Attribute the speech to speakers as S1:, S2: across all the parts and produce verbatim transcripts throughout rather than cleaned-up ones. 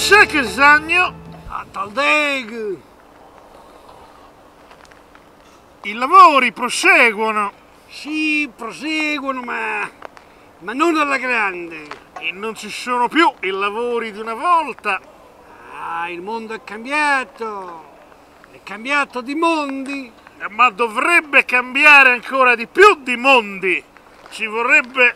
S1: sai che sagno?
S2: A Taldeg!
S1: I lavori proseguono.
S2: Sì, proseguono, ma... ma non alla grande.
S1: E non ci sono più i lavori di una volta.
S2: Ah, il mondo è cambiato. È cambiato di mondi.
S1: Ma dovrebbe cambiare ancora di più di mondi. Ci vorrebbe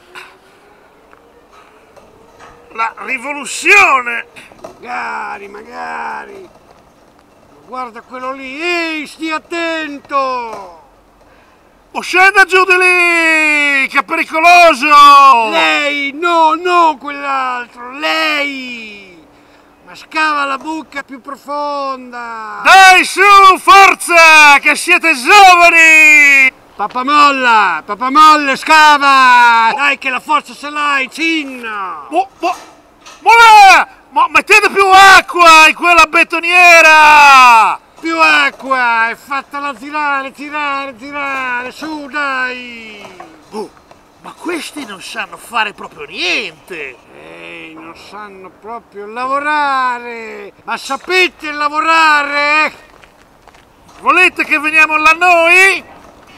S1: la rivoluzione.
S2: Magari, magari. Guarda quello lì. Ehi, stia attento.
S1: Oh, scenda giù di lì, che è pericoloso.
S2: Lei, no, no quell'altro. Lei. Ma scava la buca più profonda.
S1: Dai su, forza, che siete giovani.
S2: Papamolla, papamolla, scava! Dai che la forza ce l'hai, cinna!
S1: Mo, mo, mo, mo, mettete più acqua in quella betoniera!
S2: Più acqua, è fattala tirare, tirare, tirare, su dai!
S1: Oh, ma questi non sanno fare proprio niente!
S2: Ehi, non sanno proprio lavorare! Ma sapete lavorare?
S1: Volete che veniamo là noi?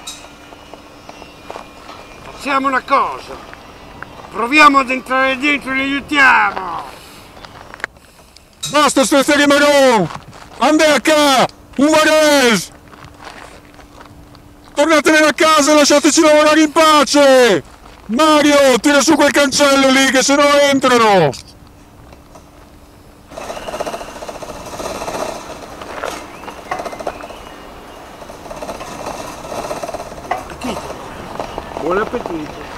S2: Facciamo una cosa, proviamo ad entrare dentro e li aiutiamo!
S3: Basta sferzare Maron! Andate a casa! Un mares! Tornatene a casa e lasciateci lavorare in pace! Mario, tira su quel cancello lì che se no entrano!
S2: Buon appetito!